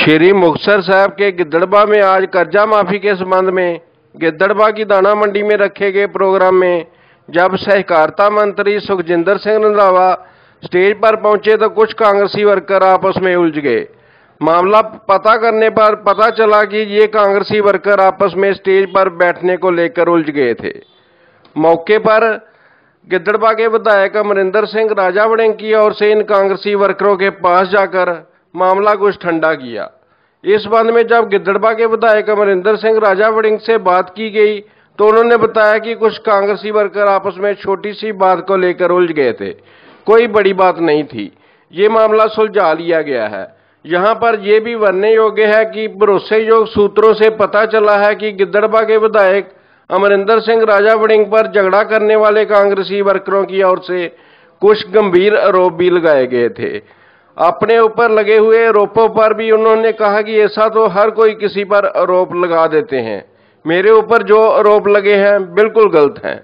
श्री मुक्तसर साहब के गिद्दड़बा में आज कर्जा माफी के संबंध में गिद्दड़बा की दाना मंडी में रखे गए प्रोग्राम में जब सहकारिता मंत्री सुखजिंदर सिंह रंधावा स्टेज पर पहुंचे तो कुछ कांग्रेसी वर्कर आपस में उलझ गए। मामला पता करने पर पता चला कि ये कांग्रेसी वर्कर आपस में स्टेज पर बैठने को लेकर उलझ गए थे। मौके पर गिद्दड़बा के विधायक अमरिंदर सिंह राजा वड़िंग की ओर से इन कांग्रेसी वर्करों के पास जाकर मामला कुछ ठंडा किया। इस संबंध में जब गिद्दड़बा के विधायक अमरिंदर सिंह राजा वड़िंग से बात की गई तो उन्होंने बताया कि कुछ कांग्रेसी वर्कर आपस में छोटी सी बात को लेकर उलझ गए थे, कोई बड़ी बात नहीं थी, ये मामला सुलझा लिया गया है। यहाँ पर यह भी वर्णन योग्य है कि भरोसेयोग सूत्रों से पता चला है कि गिद्दड़बा के विधायक अमरिंदर सिंह राजा वड़िंग पर झगड़ा करने वाले कांग्रेसी वर्करों की ओर से कुछ गंभीर आरोप भी लगाए गए थे। अपने ऊपर लगे हुए आरोपों पर भी उन्होंने कहा कि ऐसा तो हर कोई किसी पर आरोप लगा देते हैं, मेरे ऊपर जो आरोप लगे हैं बिल्कुल गलत हैं।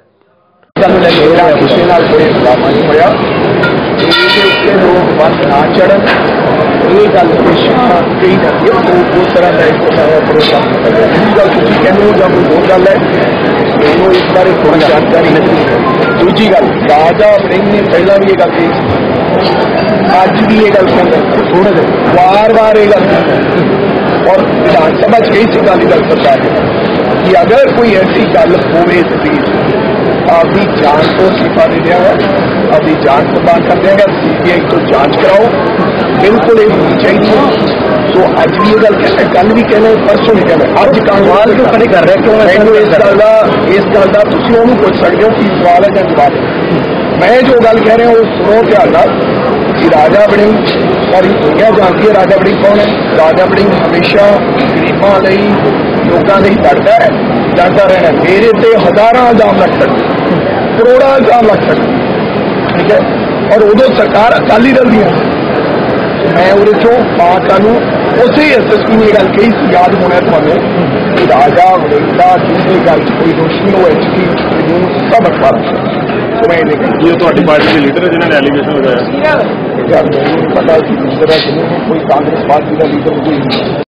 ਇਹ ਗੱਲ ਹਮੇਸ਼ਾ ਕਹੀ ਜਾਂਦੀ ਹੈ ਉਹ ਉਸ ਤਰ੍ਹਾਂ ਦਾ ਇੱਕ ਭਰੋਸਾ ਨਹੀਂ ਕਰਦਾ। ਦੂਜੀ ਗੱਲ ਤੁਸੀਂ ਕਹਿੰਦੇ ਹੋ ਜਾਂ ਕੋਈ ਹੋਰ ਗੱਲ ਹੈ ਮੈਨੂੰ ਇਸ ਬਾਰੇ ਥੋੜੀ ਜਾਣਕਾਰੀ ਨਹੀਂ। ਦੂਜੀ ਗੱਲ ਰਾਜਾ ਵੜਿੰਗ ਨੇ ਪਹਿਲਾਂ ਵੀ ਇਹ ਗੱਲ ਕਹੀ ਸੀ, ਅੱਜ ਵੀ ਇਹ ਗੱਲ ਕਹਿੰਦਾ, ਥੋੜਾ ਜਿਹਾ ਵਾਰ-ਵਾਰ ਇਹ ਗੱਲ ਕਹਿੰਦਾ ਔਰ ਵਿਧਾਨ ਸਭਾ 'ਚ ਕਹੀ ਸੀ ਅਕਾਲੀ ਦਲ ਸਰਕਾਰ ਨੇ कि अगर कोई ऐसी गल होवे आपकी जांच को इस्तीफा दे देगा, अपनी जांच को बंद कर देगा, सीबीआई तो जांच कराओ, बिल्कुल ये होनी चाहिए। तो अज भी ये गल भी कहने परसों नहीं कहना, अज सवाल क्यों खड़े कर रहे क्यों मैं इस गल का तुम उन्होंने पूछ सकते हो कि सवाल है या जवाब है। मैं जो गल कह रहा हूँ सुनो ध्यान कि राजा वड़िंग और दुनिया जानती है राजा वड़िंग कौन है। राजा वड़िंग हमेशा गरीबों लोगों नहीं लड़ता है, लड़ता रहना। मेरे से हजारों इल्जाम लग सकते, करोड़ों इल्जाम लग सकते, ठीक है। और उदो सरकार अकाली दल दी मैं उस कल उस SSP ने गल कही सी, याद होना थानू कि राजा वड़िंग का दूसरी गल कोई रोशनी हो HP सब अखबार तो मैं पार्टी के लीडर है जिन्होंने एलिगेशन लगाया पता कि दूसरा कोई कांग्रेस पार्टी का लीडर कोई